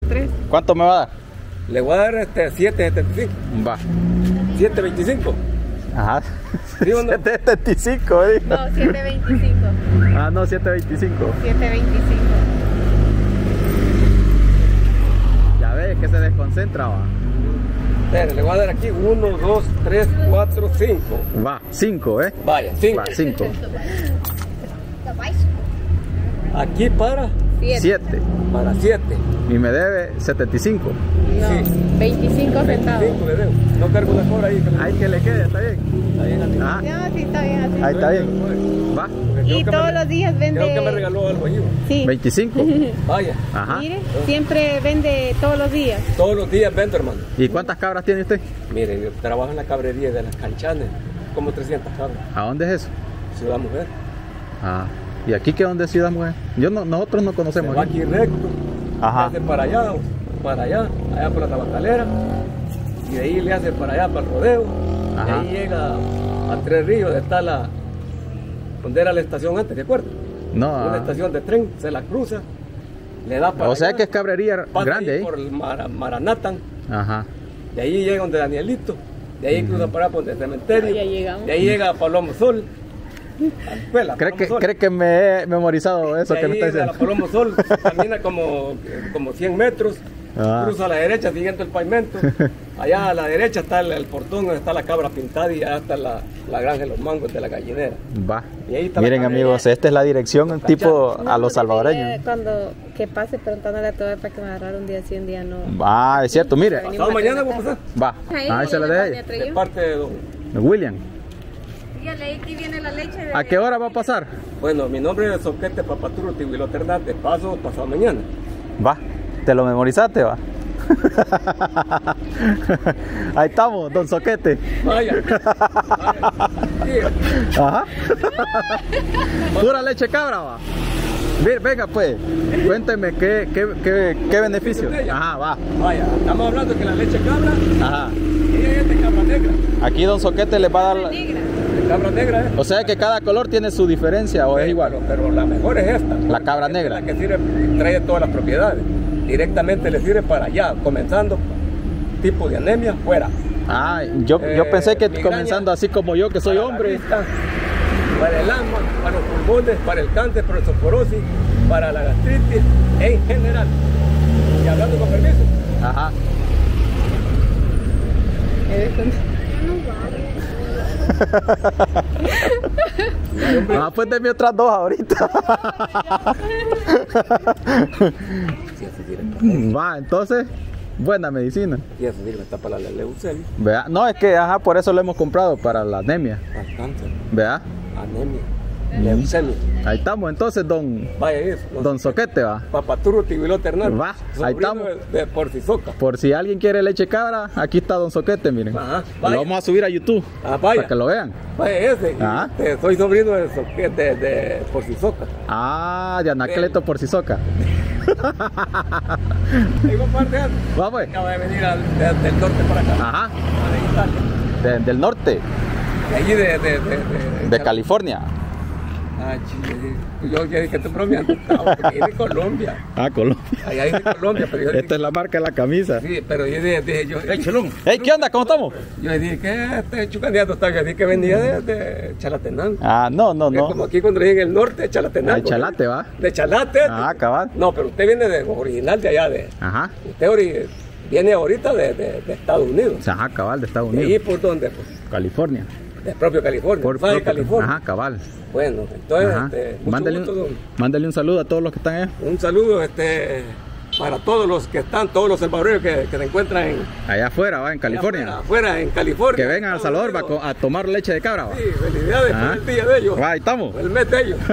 3. ¿Cuánto me va a dar? Le voy a dar 7.75. Va. 7.25. Ajá. ¿Sí o no? 7.75, ¿eh? No, 7.25. Ah, no, 7.25. 7.25. Ya ves que se desconcentra, va. Espera, le voy a dar aquí 1, 2, 3, 4, 5. Va, 5, ¿eh? Vaya, 5. Va, 5. Aquí para 7. Para 7. Y me debe 75. No, Sí. 25 centavos. 25 le debo. No cargo una cobra ahí. Ahí que le quede, ¿está bien? Está bien, amigo. Ah, No, sí, está bien así. ahí está bien. Va, Y todos los días vende. Creo que me regaló algo allí. Sí. 25. Vaya. Ajá. Mire, siempre vende todos los días. Todos los días vendo, hermano. ¿Y cuántas cabras tiene usted? Mire, yo trabajo en la cabrería de las Canchanes. Como 300 cabras. ¿A dónde es eso? Ciudad Mujer. Ah, ¿y aquí qué dónde es Ciudad Mujer? Nosotros no Se conocemos. va aquí recto. Ajá. Le hace para allá por la tabacalera. Y de ahí le hace para allá, para el rodeo. Ajá. Y ahí llega a Tres Ríos, donde está donde era la estación antes, ¿de acuerdo? No, Una estación de tren, se la cruza, le da para o sea allá, que es cabrería pasa grande ahí ahí. por el Maranatán, Ajá. de ahí llega donde Danielito, de ahí cruza para allá por el cementerio, Ya llegamos. de ahí llega a Palomo Sol, a la escuela, ¿Cree Palomo Sol. que me he memorizado eso De que me ahí está de la diciendo? Palomo Sol camina como 100 metros, Ah. cruza a la derecha siguiendo el pavimento, allá a la derecha está el portón donde está la cabra pintada y allá está la granja de los mangos de la gallinera. Va. Y ahí está Miren la amigos, esta es la dirección un tipo No, a los porque salvadoreños. dile Cuando que pase preguntándole a todo para que me agarrara un día sí, un día no. Ah, es cierto, mire. Pasado mañana voy a pasar, Va. Ahí se la dejo. de parte de don. William. Dígale, aquí viene la leche. ¿A qué hora va a pasar? Bueno, mi nombre es Soquete Papaturo Tihuilot Hernández, paso pasado mañana. Va. ¿Te lo memorizaste, va? Ahí estamos, don Soquete. Vaya. Sí. Ajá. Pura leche cabra, va. Venga pues, cuénteme qué beneficio. Ajá, va. Vaya, estamos hablando que la leche cabra, Ajá. ella es de cabra negra. Aquí don Soquete les va a dar la... Negra. De cabra negra, ¿eh? O sea que cada color tiene su diferencia o es igual. Pero la mejor es esta. La cabra Esta negra. Es la que sirve, trae todas las propiedades. Directamente le sirve para allá, comenzando tipo de anemia, fuera. Ah, yo pensé que migraña, comenzando así como yo, que soy para la hombre. vista, para el asma, para los pulmones, para el cáncer, para la osteoporosis, para la gastritis en general. Y hablando con permiso. Ajá. Ah, pues deme otras dos ahorita. Sí, así sirve. Va, entonces, buena medicina. Y eso sirve, está para la leucemia, Vea, no, es que, ajá, por eso lo hemos comprado, para la anemia. para el cáncer, Vea, anemia, leucemia. ahí estamos, entonces, Vaya eso. don Soquete, va. Papaturo Tihuilot Hernández. Va, sobrino ahí estamos. De Porcisoca. Por si alguien quiere leche cabra, aquí está don Soquete, miren. Ajá, Lo vaya. vamos a subir a YouTube, Vaya. para que lo vean. Vaya ese. Ah. Soy sobrino de Porcisoca. Ah, de Anacleto por Sisoca. Digo parte Va, pues. acaba de venir del norte para acá. Ajá, De Italia. del norte, De allí de California. Ah, chile. Yo dije que estoy bromeando. No, porque es de Colombia. Ah, Colombia. Allá es de Colombia, pero yo Esta es la marca de la camisa. sí, pero yo dije yo, ¡ey, chelón! Hey, ¿qué onda? ¿Cómo estamos? Yo dije que este chucandiato está, yo dije que venía de Chalatenango. Ah, no, Como no. aquí cuando dije en el norte de Chalatenango. Al Chalate, va. De Chalate. Ah, cabal. No, pero usted viene original de allá, Ajá. usted viene ahorita de Estados Unidos. Ajá, cabal, de Estados ¿Y Unidos. por dónde? Pues, California. del propio California. Por de propio- California. Ajá, cabal. Bueno, entonces, Ajá. mucho Mándale, gusto, don. mándale un saludo a todos los que están allá. Un saludo para todos los que están, todos los salvadoreños que se encuentran Allá afuera, va, en California. Afuera, en California. Que vengan a El Salvador a tomar leche de cabra, va. Sí, felicidades Ajá. por el día de ellos. Va, ahí estamos. El mes de ellos.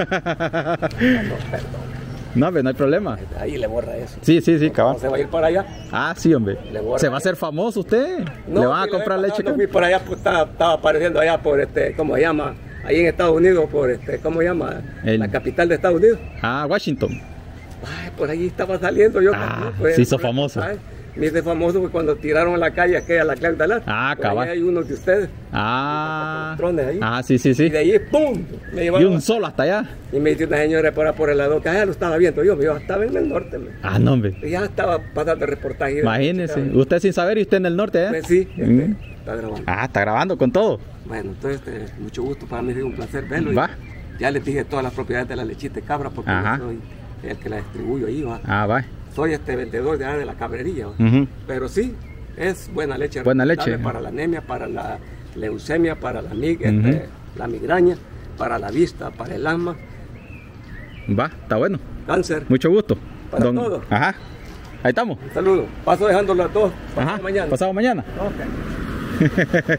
No, pero no hay problema. Ahí le borra eso. Sí, cabal. No se va a ir para allá. Ah, sí, hombre. Le borra ¿Se va a eso. hacer famoso usted? No, ¿Le van a sí, comprar la vez leche? pasada no fui por allá, pues estaba apareciendo allá por ¿cómo se llama? Ahí en Estados Unidos, por ¿cómo se llama? La capital de Estados Unidos. Ah, Washington. Ay, por allí estaba saliendo yo. Ah, también, pues, se hizo por- famoso. ay, Me hice famoso fue cuando tiraron a la calle aquella, la Clark Dalar. Ah, Por ahí cabal. hay unos de ustedes. Ah. Trones ahí. Ah, sí, sí, Y sí. de ahí, ¡pum! Me Y llevaron. un solo hasta allá. Y me dice una señora por el lado que ya lo estaba viendo. Yo estaba en el norte. Ah, no, hombre. Y ya estaba pasando reportaje. Imagínese. Usted sin saber y usted en el norte, ¿eh? Pues sí, Mm. está grabando. Ah, está grabando con todo. Bueno, entonces, mucho gusto. Para mí es un placer verlo. Va. Y ya les dije todas las propiedades de la lechita de cabra porque Ajá. yo soy el que la distribuyo ahí, va. Ah, va. Soy vendedor de la cabrería, ¿va? Ujú. Pero sí, es buena leche. Buena recomendable leche. para la anemia, para la leucemia, para la, Ujú. la migraña, para la vista, para el asma, Va, está bueno. cáncer. Mucho gusto. Para todo. Ajá. Ahí estamos. Un saludo. Paso dejándolo a todos. Ajá. Mañana. Pasado mañana. Ok.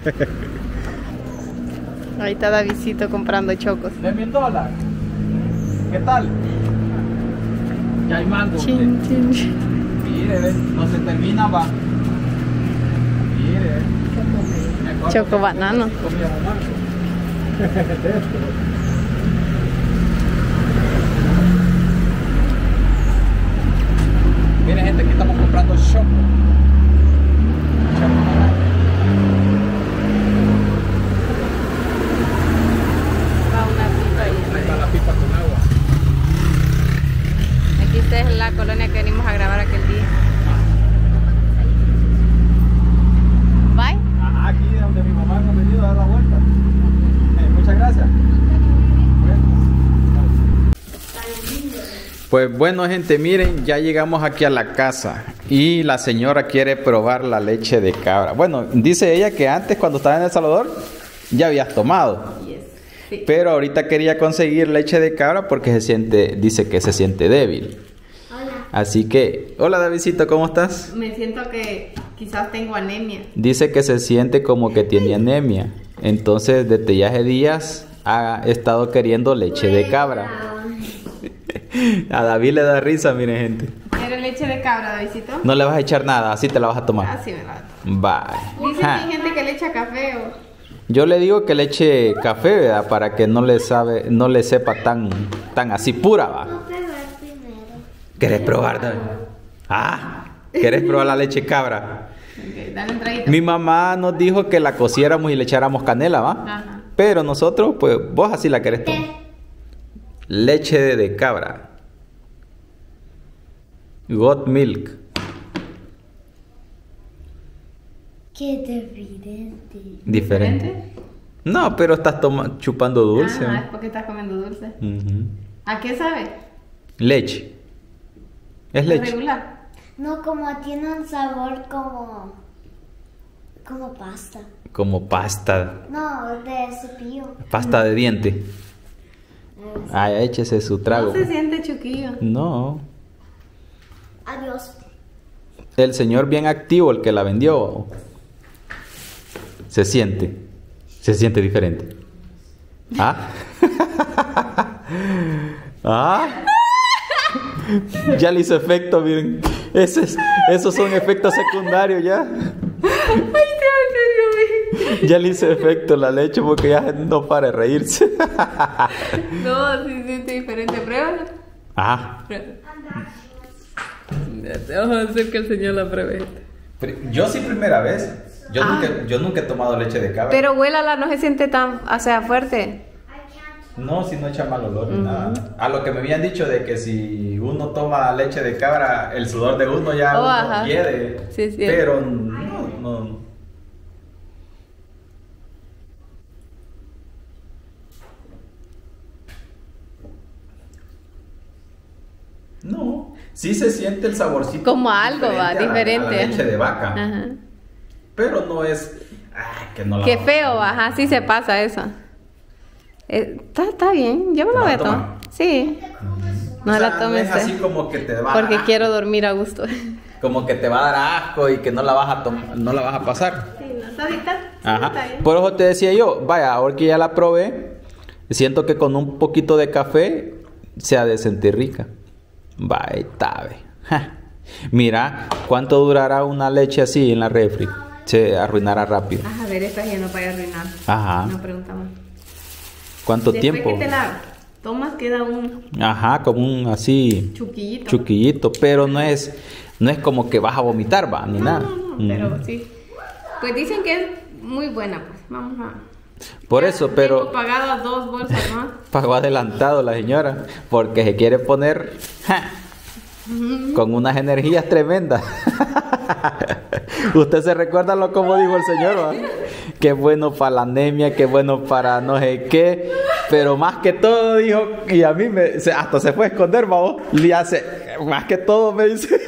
Ahí está Davidcito comprando chocos. De $1000. ¿Qué tal? Ya hay mango. Chin, chin, chin. Mire, ve, no se termina, va. Mire. Choco banano. Miren, gente, aquí estamos comprando choco. Va una pipa ahí. Ahí está la pipa con agua. Aquí esta es la colonia que venimos a grabar aquel día. Bye. Ajá, aquí es donde mi mamá ha venido a dar la vuelta. Muchas gracias. Pues bueno, gente, miren, ya llegamos aquí a la casa y la señora quiere probar la leche de cabra. Bueno, dice ella que antes cuando estaba en El Salvador ya habías tomado, Sí. pero ahorita quería conseguir leche de cabra porque dice que se siente débil. Hola. Así que, hola Davidcito, ¿cómo estás? Me siento que quizás tengo anemia. Dice que se siente como que tiene anemia. Entonces, desde ya hace días ha estado queriendo leche de cabra. A David le da risa, miren, gente. ¿Quieres leche de cabra, Davidcito? No le vas a echar nada, así te la vas a tomar. Ah, sí, me la tomo. Bye. Dice que Ja. hay gente que le echa café o... Yo le digo que le eche café, ¿verdad? Para que no le sepa tan así pura, va. No probar primero. ¿Querés probar, David? Ah, ¿querés probar la leche cabra? Ok, dale un traguito. Mi mamá nos dijo que la cociéramos y le echáramos canela, ¿va? Ajá. Pero nosotros, pues, vos así la querés tomar. Leche de cabra. Got milk. Qué diferente. Diferente. No, pero estás chupando dulce. Ah, es porque estás comiendo dulce. Ujú. ¿A qué sabe? Leche. Es leche. Regular. No, como tiene un sabor como pasta. Como pasta. No, de cepillo. Pasta de diente. Ay, échese su trago. No se siente chuquillo. No. Adiós. El señor bien activo, el que la vendió. Se siente diferente. ¿Ah? ¿Ah? Ya le hizo efecto, miren. Esos son efectos secundarios ya. Ya le hizo efecto la leche porque ya no para de reírse. No, sí se siente diferente. Pruébalo. Ah. Vamos a hacer que el señor la pruebe. Yo sí primera vez. Yo nunca he tomado leche de cabra. Pero huélala, no se siente tan, o sea, fuerte. No, si no echa mal olor ni nada. A lo que me habían dicho de que si uno toma leche de cabra, el sudor de uno ya Ajá. hiede. Sí, sí. Pero no. No, sí se siente el saborcito. Como algo, va, a la diferente. leche de vaca. Ajá. Pero no es. Que no la Qué vamos a feo, tomar. ajá, sí se pasa eso. Está bien, yo me la ¿La voy a vas a tomar. tomar? Sí. No O sea, la tomes. No es así como que te va a Porque dar quiero dormir a gusto. como que te va a dar asco y que no la vas a no la vas a pasar. Sí, no está bien. Ajá. Por eso te decía yo, vaya, ahora que ya la probé, siento que con un poquito de café se ha de sentir rica. Vaya, tabe. Ja. Mira, ¿cuánto durará una leche así en la refri? Se arruinará rápido. Ajá, a ver, esta ya no vaya a arruinar. Ajá. No preguntamos. ¿Cuánto Después tiempo? que te la tomas queda un Ajá, como un así chuquillito. chuquillito, pero no es No es como que vas a vomitar, va, ni nada. Pero sí. Pues dicen que es muy buena, pues. Vamos a... Por Ya eso, tengo pero pagado 2 bolsas más. pagó adelantado la señora, porque se quiere poner con unas energías tremendas. Usted se recuerda lo como dijo el señor, ¿va? Que es bueno para la anemia, que es bueno para no sé qué, pero más que todo dijo, y a mí hasta se fue a esconder, vamos, más que todo me dice.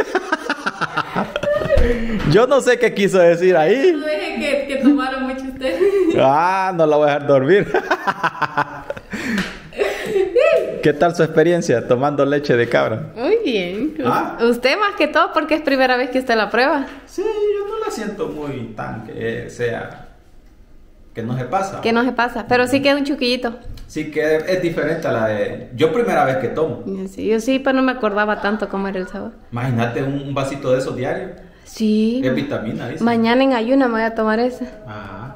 Yo no sé qué quiso decir ahí. No deje que tomaron mucho usted. No la voy a dejar dormir. ¿Qué tal su experiencia tomando leche de cabra? Muy bien. ¿Ah? Usted más que todo porque es primera vez que usted la prueba. Sí, yo no la siento muy tan que sea... que no se pasa. Que no se pasa, pero sí queda un chuquillito. Sí que es diferente a la de... Yo primera vez que tomo. Sí, yo sí, pero no me acordaba tanto cómo era el sabor. Imagínate un vasito de esos diario. Sí. Es vitamina, dice. Mañana en ayuna me voy a tomar esa. Ajá.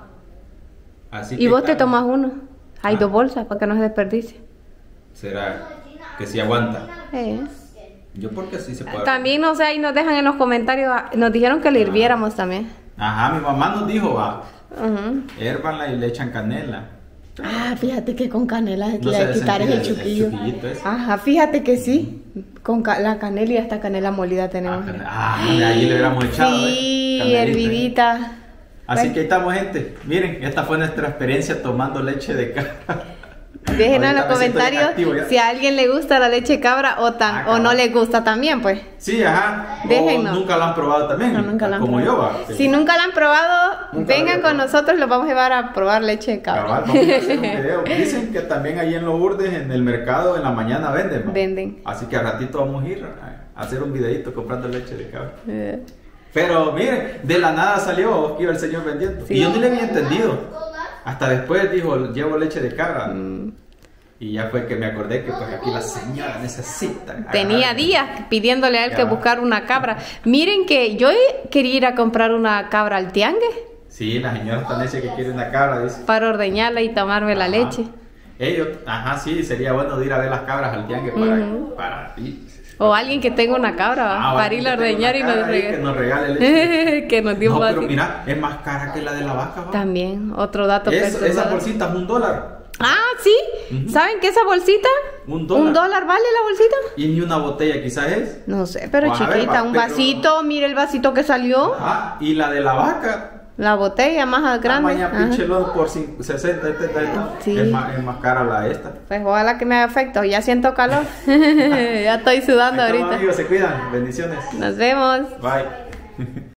Así Y que vos te claro, tomas uno. Hay Ah. 2 bolsas para que no se desperdicie. será que sí aguanta. Eh. Yo porque sí se puede. También, no sé, ahí nos dejan en los comentarios. Nos dijeron que le hirviéramos también. Ajá, mi mamá nos dijo, va, Ujú. hérvanla y le echan canela. Ah, fíjate que con canela No le se quitar desentira ese el chuquillo. chuquillito ese. Ajá, fíjate que sí. Con la canela y hasta canela molida tenemos. De ahí le hubiéramos echado. Sí, Canelita. hervidita. Así Bueno. que ahí estamos, gente. Miren, esta fue nuestra experiencia tomando leche de cabra. Déjenos en los Ahorita me siento bien comentarios activo ya. si a alguien le gusta la leche cabra o Ah, no cabal. le gusta también, pues. Sí, ajá. Déjenos. O nunca lo han probado también. No, nunca la han Como probado. yo, va. Si nunca la han probado, Nunca la vengan había con probado. nosotros, los vamos a llevar a probar leche de cabra. Cabal, vamos a hacer un video. Dicen que también ahí en Lourdes, en el mercado, en la mañana venden. ¿va? Venden. Así que al ratito vamos a ir a hacer un videito comprando leche de cabra. Eh, Pero miren, de la nada salió que iba el señor vendiendo. Sí. Y yo ni le había entendido. Hasta después dijo, llevo leche de cabra. Mm. Y ya fue que me acordé que pues aquí la señora necesita. Tenía agarrar. días pidiéndole a él que Ya. buscar una cabra. Miren que yo quería ir a comprar una cabra al tiangue Sí, la señora está necia que quiere una cabra, dice. para ordeñarla y tomarme la Ajá. leche. Ellos, ajá, sí, sería bueno de ir a ver las cabras al tiangue para ti. O alguien que tenga una cabra ¿va? Ah, para ir a ordeñar y nos que nos regale leche. que nos dio No, un pero vasito. mira, es más cara que la de la vaca. ¿va? También, otro dato Esa perturbador. bolsita es $1. Ah, sí. ¿Saben que esa bolsita? $1. $1 vale la bolsita. Y ni una botella quizás es. No sé, pero Vas a ver, chiquita, va, un pero- vasito, mire el vasito que salió. Ah, y la de la vaca. La botella más grande. Tamaña Ajá. pinchelón por 60, Sí. es más cara la esta. Pues ojalá que me haga efecto, ya siento calor. Ya estoy sudando Ahí estamos, ahorita. amigos, se cuidan. Bendiciones. Nos vemos. Bye.